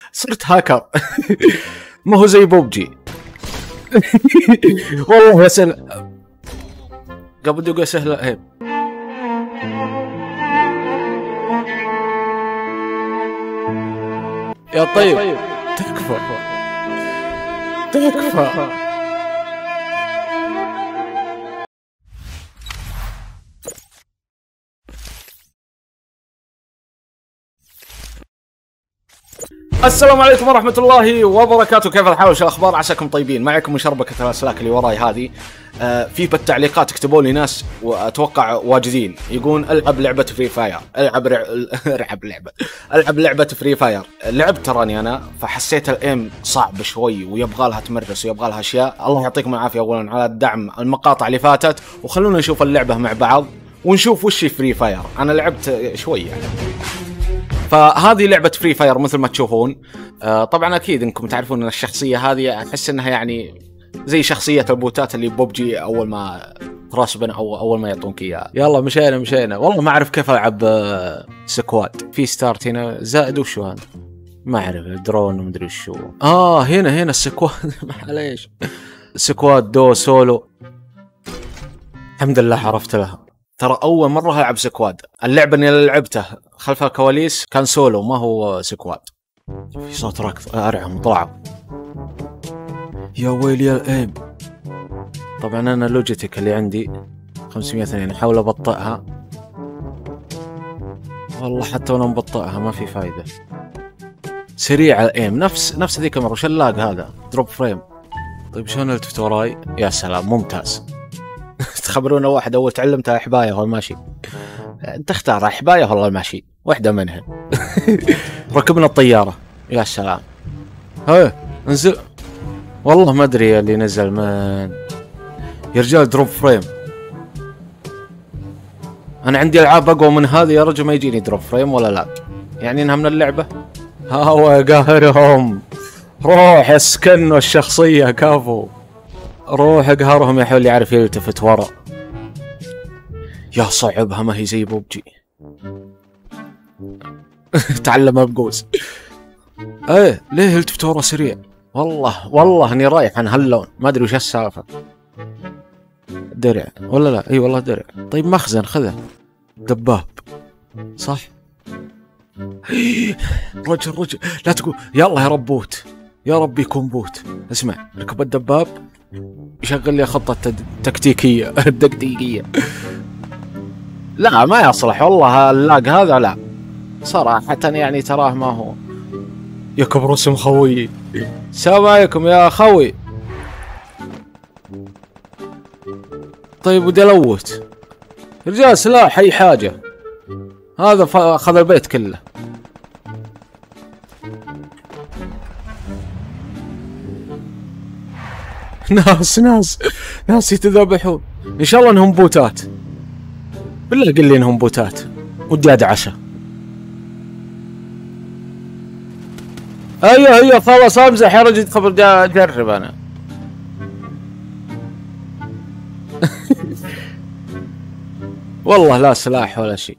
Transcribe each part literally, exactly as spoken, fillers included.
صرت هاكر. ما هو زي بوبجي. والله يا سهل. قبل دقيقة سهلة هيب. يا طيب تكفى تكفى. السلام عليكم ورحمة الله وبركاته. كيف الحال وش الأخبار؟ عساكم طيبين. معكم مشربكة الأسلاك اللي وراي هذه. آه في بالتعليقات كتبوا لي ناس وأتوقع واجدين يقولون العب لعبة فري فاير، العب رع... العب لعبة العب لعبة فري فاير. لعبت تراني أنا فحسيت الإيم صعب شوي ويبغى لها تمرس ويبغى لها أشياء. الله يعطيكم العافية أولا على الدعم المقاطع اللي فاتت، وخلونا نشوف اللعبة مع بعض ونشوف وش فري فاير. أنا لعبت شوي يعني. فهذه لعبة فري فاير مثل ما تشوفون. آه طبعا اكيد انكم تعرفون ان الشخصية هذه احس انها يعني زي شخصية البوتات اللي بوبجي اول ما ترسبن او اول ما يعطونك اياها. يلا مشينا مشينا. والله ما اعرف كيف العب آه سكواد. في ستارت هنا زائد وشو هذا؟ ما اعرف درون ومدري شو. اه هنا هنا السكواد. معليش. سكواد دو سولو. الحمد لله عرفت لها. ترى اول مرة العب سكواد. اللعبة اللي لعبته خلف الكواليس كان سولو ما هو سكواد. في صوت ركض ارعم طلعوا. يا ويلي يا الايم. طبعا انا لوجيتك اللي عندي خمسمية واثنين احاول ابطئها. والله حتى وانا مبطئها ما في فايدة. سريع الايم نفس نفس ذيك المرة. وش اللاج هذا؟ دروب فريم. طيب شلون التفت وراي؟ يا سلام ممتاز. تخبرونا واحد اول تعلمتها حباية وهو ماشي. انت اختار حباية والله الماشي واحدة منها. ركبنا الطيارة. يا سلام. ها انزل. والله ما ادري اللي نزل من يا رجال. دروب فريم. انا عندي العاب اقوى من هذه يا رجل ما يجيني دروب فريم ولا لا. يعني انها من اللعبة. ها هو قاهرهم. روح اسكنوا الشخصية كافو. روح اقهرهم يا حول اللي يعرف يلتفت ورا. يا صعبها ما هي زي بوبجي. تعلم بقوس. ايه ليه التفت ورا سريع؟ والله والله اني رايح عن هاللون ما ادري وش السالفه. درع ولا لا؟ اي والله درع. طيب مخزن خذه. دباب صح. رجل رجل لا تقول يلا يا رب بوت. يا رب يكون بوت. اسمع ركب الدباب يشغل لي خطة تكتيكية. التكتيكية لا ما يصلح والله. اللاج هذا لا صراحة يعني تراه ما هو. يكبر اسم خوي. السلام عليكم يا خوي. طيب ودي الوت رجال سلاح اي حاجة. هذا اخذ البيت كله. ناس ناس ناس يتذبحون. ان شاء الله انهم بوتات. بالله قل لي انهم بوتات ودي ادعشه. ايوه ايوه خلاص امزح يا رجل. خبر اجرب انا. والله لا سلاح ولا شيء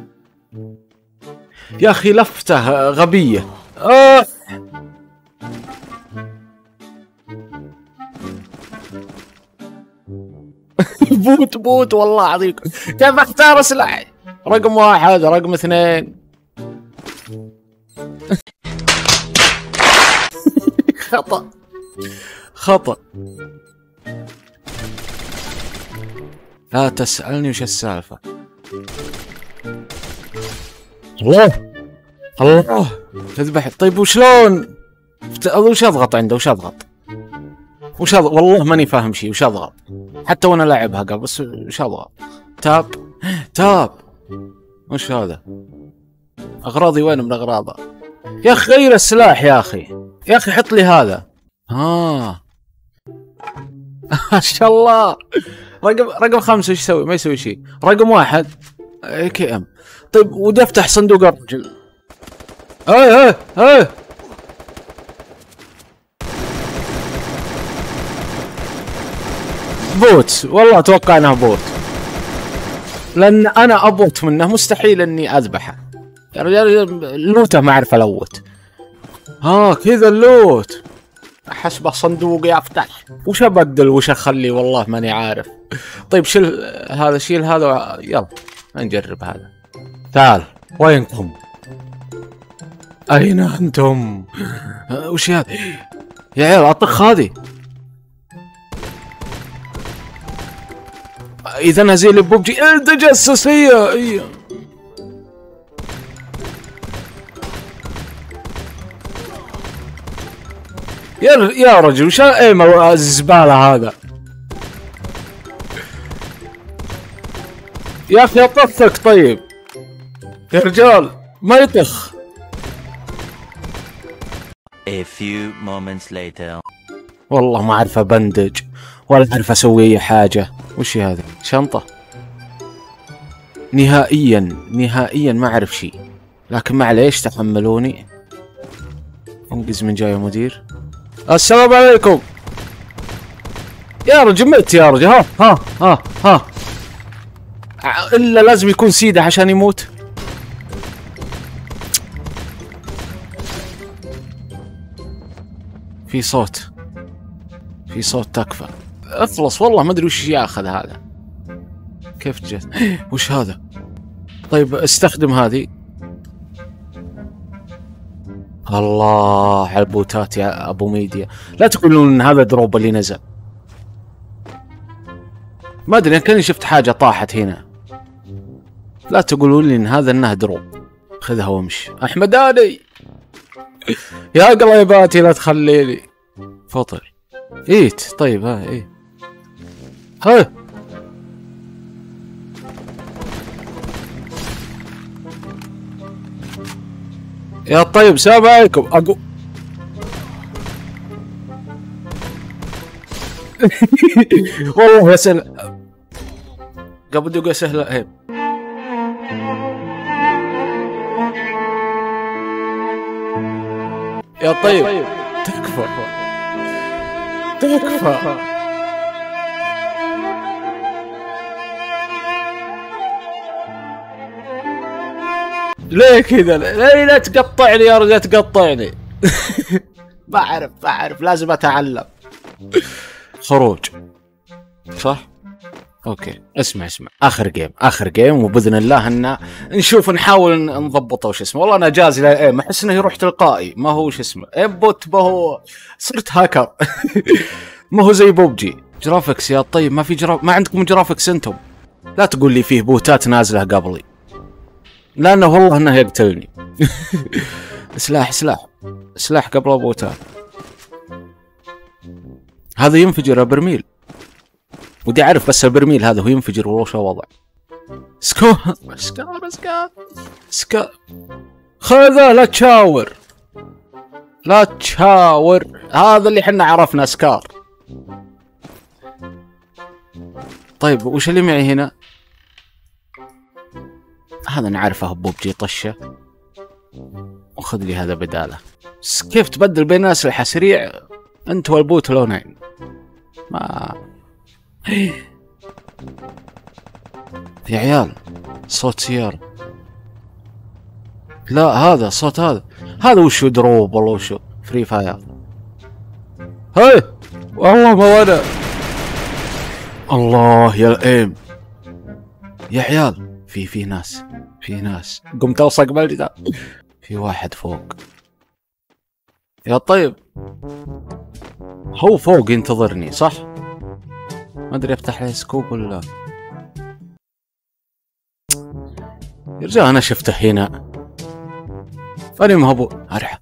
يا اخي. لفته غبية. آه. بوت بوت والله العظيم. كيف اختار سلاح؟ رقم واحد رقم اثنين. خطأ خطأ. لا تسألني وش السالفة. الله الله تذبح. طيب وشلون وش اضغط عنده؟ وش اضغط؟ وش اضغط؟ والله ماني فاهم شيء. وش اضغط؟ حتى وانا لاعبها قبل بس وش اضغط؟ تاب تاب. وش هذا؟ اغراضي وين من اغراضه؟ يا اخي غير السلاح يا اخي. يا اخي حط لي هذا. ها ما شاء الله. رقم رقم خمسة وش يسوي؟ ما يسوي شيء. رقم واحد اي كي ام. طيب ودي افتح صندوق الرجل. ايه ايه ايه. بوت والله اتوقع انها بوت. لان انا ابوت منه مستحيل اني اذبحه. يا رجال لوته ما اعرف الوت. ها كذا اللوت. حسبه صندوق يفتح. وش ابدل وش اخلي والله ماني عارف. طيب شيل هذا شيل هذا يلا نجرب هذا. تعال وينكم؟ اين انتم؟ وش هذا؟ يا عيال اطخ هذه. اذا نزيل ببجي تجسسية. اي يا يا رجل وش ايم الزبالة هذا؟ يا اخي اطفك. طيب يا رجال ما يطخ. A few moments later. والله ما اعرف ابندج ولا اعرف اسوي اي حاجة. وش هذه؟ شنطة. نهائيا نهائيا ما اعرف شيء، لكن معليش تحملوني. انقز من جاي مدير. السلام عليكم يا رجل. مت يا رجل. ها ها ها ها الا لازم يكون سيده عشان يموت. في صوت في صوت تكفى. اخلص والله ما ادري وش ياخذ هذا. كيف جت؟ وش هذا؟ طيب استخدم هذه. الله على البوتات يا ابو ميديا. لا تقولون ان هذا دروب اللي نزل. ما ادري كاني شفت حاجه طاحت هنا. لا تقولون لي ان هذا انه دروب. خذها وامشي. احمداني يا قليباتي لا تخليني. فطر ايت. طيب ها ايه ها يا طيب. السلام عليكم. اقو والله يا سهل. قبل دقيقة سهلة هيب. يا طيب تكفى تكفى. ليه كذا؟ ليه لا تقطعني يا رجال تقطعني؟ ما اعرف ما اعرف لازم اتعلم. خروج صح؟ اوكي اسمع اسمع اخر جيم اخر جيم وباذن الله ان نشوف نحاول نضبطه. وش اسمه؟ والله انا جاز ايم احس انه يروح تلقائي. ما هو وش اسمه ايم بوت. ما هو صرت هاكر. ما هو زي بوبجي. جرافيكس يا طيب ما في جراف. ما عندكم جرافيكس انتم؟ لا تقول لي فيه بوتات نازله قبلي لانه والله انه يقتلني. سلاح سلاح سلاح قبل بوتات. هذا ينفجر يا برميل. ودي اعرف بس البرميل هذا هو ينفجر ولا شو وضع؟ سكو سكار سكار سكار. خذه لا تشاور لا تشاور. هذا اللي حنا عرفنا سكار. طيب وش اللي معي هنا؟ هذا نعرفه بوبجي طشه. وخذ لي هذا بداله. كيف تبدل بين الاسلحه سريع انت والبوت لونين؟ ما يا عيال صوت سيارة. لا هذا صوت هذا هذا وشو دروب والله وشو فري فاير. هاي والله ما وانا. الله يا الايم يا عيال. في في ناس في ناس. قمت اوصق بالجدار. في واحد فوق. يا طيب هو فوق ينتظرني صح؟ ما ادري افتح له سكوب ولا لا. يا رجال انا شفته هنا. فاني مهبو ارحب.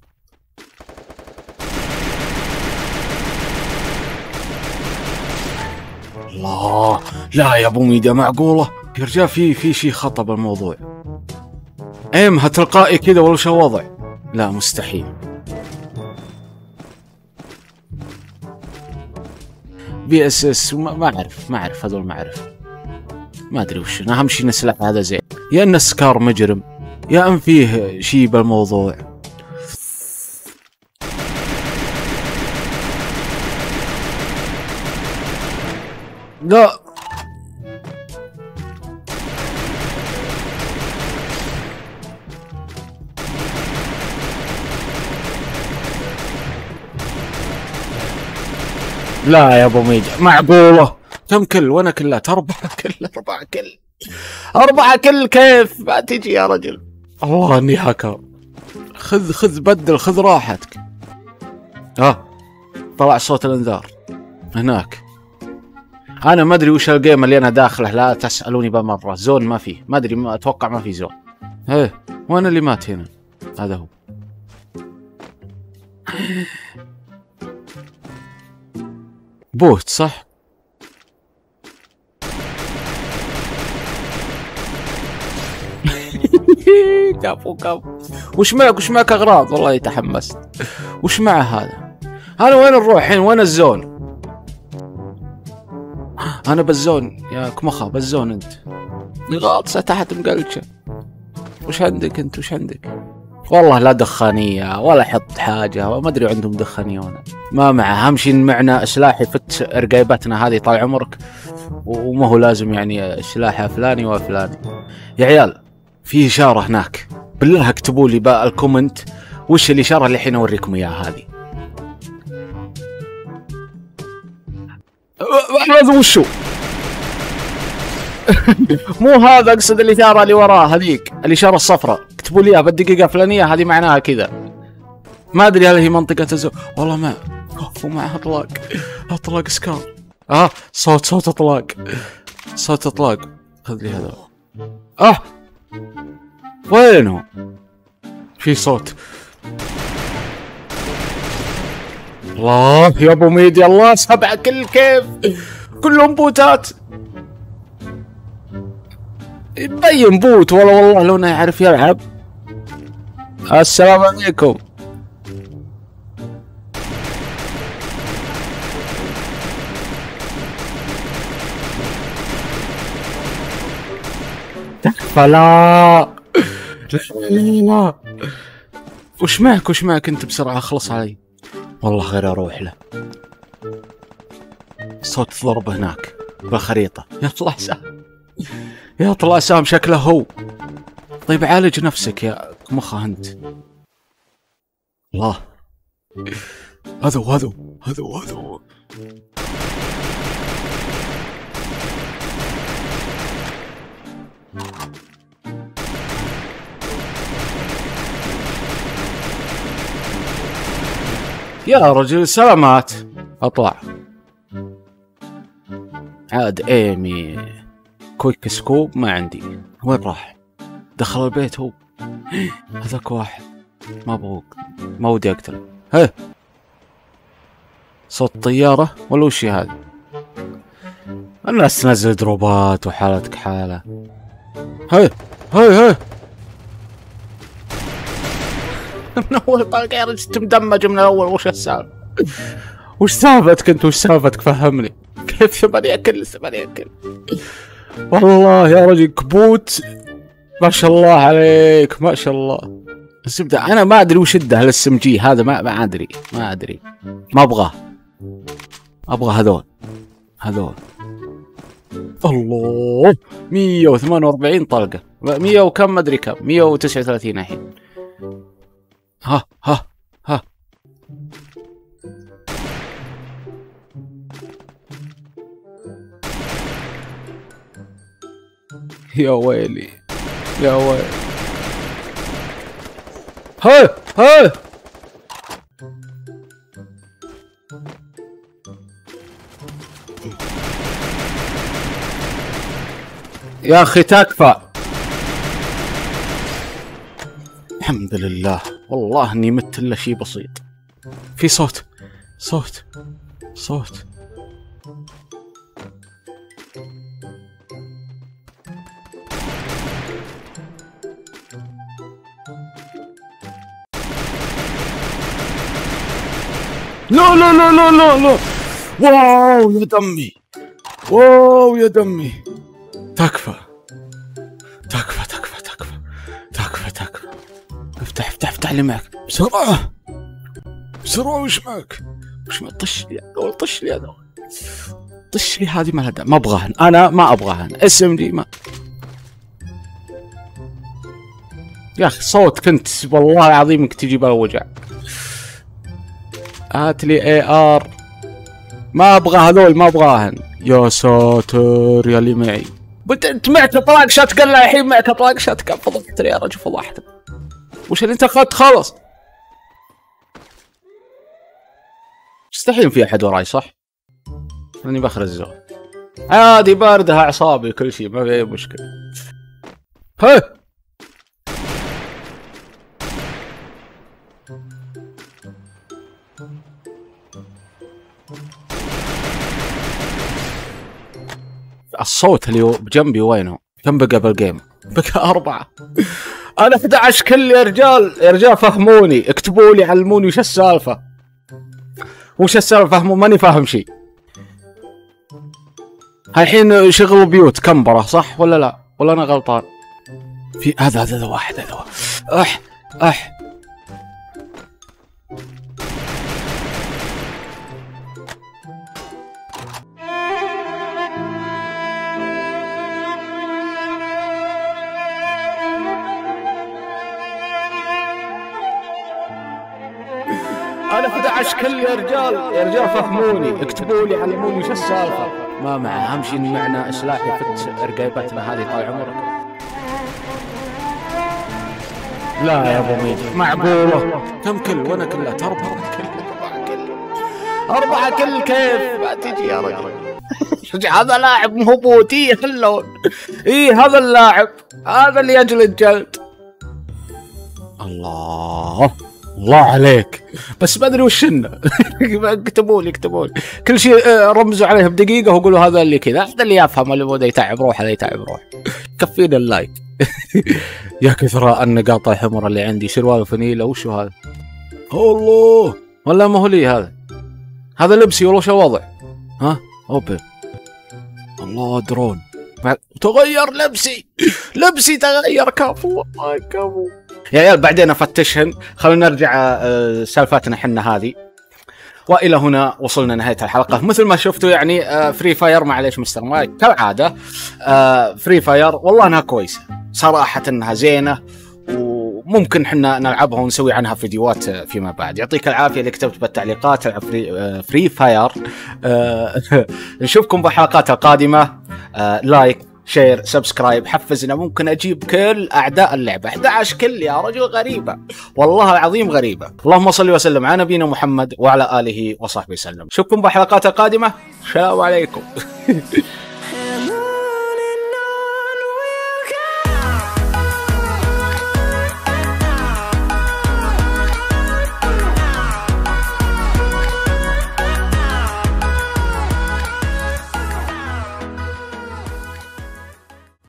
الله لا يا ابو ميديا معقوله يا رجال. في في شيء خطا بالموضوع. ايمها تلقائي كذا ولا شو وضع؟ لا مستحيل. بي اس اس ما اعرف ما اعرف هذول ما اعرف ما ادري وش. انا اهم شيء ان السلاح هذا زين. يا ان سكار مجرم يا ان فيه شيء بالموضوع. لا لا يا ابو ميدي معقوله؟ كم كل وانا كلات اربعه كل اربعه كل اربعه كل كيف ما تجي يا رجل؟ الله اني هاكر. خذ خذ بدل خذ راحتك. ها طلع صوت الانذار هناك. انا ما ادري وش الجيم اللي انا داخله، لا تسالوني بمره. زون ما فيه، ما ادري، ما اتوقع ما في زون. ايه وين اللي مات هنا؟ هذا هو. بوت صح؟ كفو كفو. وش معك وش معك اغراض؟ والله تحمست. وش معه هذا؟ انا وين نروح الحين؟ وين الزون؟ انا بالزون يا كمخه، بالزون انت. غاطسه تحت مقلشه. وش عندك انت؟ وش عندك؟ والله لا دخانيه ولا حط حاجه، ما ادري عندهم دخانيه ولا ما معه. اهم شيء معنا سلاح يفت رقيبتنا هذه طال عمرك، وما هو لازم يعني سلاح فلاني وفلاني. يا عيال في اشاره هناك، بالله اكتبوا لي بقى الكومنت وش الاشاره اللي الحين اوريكم اياها هذه. هذا وشو؟ مو هذا، اقصد الاشاره اللي وراه هذيك، الاشاره الصفراء. اكتبوا لي اياها بالدقيقه الفلانيه، هذه معناها كذا. ما ادري هل هي منطقه الزو. والله ما اوف، ومعها اطلاق اطلاق سكار. اه صوت صوت اطلاق صوت اطلاق. خذ لي هذا. اه وينه؟ في صوت. الله يا ابو ميدي، الله سبعه كل كيف كلهم بوتات. يبين بوت والله والله لو انه يعرف يلعب. السلام عليكم. فلا لا. وش معك وش معك انت بسرعة؟ اخلص علي والله غير اروح له. صوت ضرب هناك بالخريطة. يطلع سام يطلع سام شكله هو. طيب عالج نفسك يا مخه انت. الله هذا هذا هذا هذا. يا رجل سلامات. اطلع عاد ايمي. كويك سكوب ما عندي. وين راح؟ دخل البيت هو. هذاك واحد ما ابغى، ما ودي اقتله. هه صوت طيارة ولا وش هذا؟ الناس تنزل دروبات وحالتك حالة. هه هه هه من اول طلقة يا رجل مدمج من الاول. وش السالفة؟ وش سالفتك انت؟ وش سالفتك؟ فهمني. كيف ثمانية كل ثمانية كل؟ والله يا رجل كبوت ما شاء الله عليك ما شاء الله. الزبدة انا ما ادري وش ده الاس ام جي هذا، ما ما ادري ما ادري ما ابغاه. ابغى هذول هذول. الله مية وثمانية وأربعين طلقة، مية وكم ما ادري كم، مية وتسعة وثلاثين الحين. ها ها ها يا ويلي يا ويلي. ها ها يا اخي تكفى. الحمد لله والله اني مت الا شيء بسيط. في صوت صوت صوت. لا لا لا لا لا لا. واو يا دمي واو يا دمي. تكفى تكفى تكفى تكفى تكفى تكفى. افتح افتح افتح اللي معك بسرعة بسرعة. وش معك؟ وش معك؟ طش لي هذول طش لي هذول طش لي هذه ما لها. ما ابغاهن انا ما ابغاهن. اسم دي ما يا اخي صوت كنت والله العظيم انك تجيب الوجع. هات لي اي ار ما ابغى هذول، ما ابغاهن. يا ساتر يا اللي معي. انت معك اطلاق شات قال الحين معك اطلاق شات قال. فضحت يا رجل فضحت. وش اللي انت اخذت خلص؟ مستحيل في احد وراي صح؟ اني بخرج الزون. عادي باردها اعصابي كل شيء ما في اي مشكله. ها الصوت اللي بجنبي وينه؟ كم بقى بالجيم؟ بقى أربعة. أنا أحد عشر كل يا رجال، يا رجال فهموني، اكتبوا لي علموني وش السالفة؟ وش السالفة؟ فهموا ماني فاهم شيء. الحين شغلوا بيوت كمبرة صح ولا لا؟ ولا أنا غلطان؟ في هذا هذا واحد هذا واحد. أح أح أنا أحد عشر كل يا رجال، يا رجال فهموني، اكتبوا لي علموني وش السالفة. ما معه أهم شيء معنا سلاح يفت رقيبتنا هذه طال عمرك. لا يا ابو ميدي معقولة. كم كل وانا كلها أربعة كل أربعة كل أربعة كل كيف ما تجي يا رجل؟ هذا لاعب مهبوطي خلون. إيه هذا اللاعب هذا اللي يجلد الجلد. الله الله عليك بس ما ادري وش انه. اكتبوا لي اكتبوا لي كل شيء رمزوا عليه بدقيقه وقولوا هذا اللي كذا، هذا اللي يفهم اللي بده يتعب روح هذا يتعب روح. كفينا اللايك. يا كثر النقاط الحمر اللي عندي. شروال وفنيله وشو هذا؟ الله ولا ما هو لي هذا؟ هذا لبسي ولا شو الوضع؟ ها اوبن. الله درون تغير لبسي. لبسي تغير كفو والله كفو. يا عيال بعدين افتشهن. خلونا نرجع آه سالفتنا حنا هذه. والى هنا وصلنا نهايه الحلقه. مثل ما شفتوا يعني آه فري فاير معليش مستر مايك كالعاده. آه فري فاير والله انها كويسه صراحه، انها زينه وممكن حنا نلعبها ونسوي عنها فيديوهات فيما بعد. يعطيك العافيه اللي كتبت بالتعليقات. العب فري, آه فري فاير. آه نشوفكم بالحلقات القادمه. آه لايك شير سبسكرايب حفزنا. ممكن اجيب كل اعداء اللعبه أحد عشر كل يا رجل غريبه والله العظيم غريبه. اللهم صل وسلم على نبينا محمد وعلى اله وصحبه وسلم. نشوفكم بالحلقات القادمه. السلام عليكم.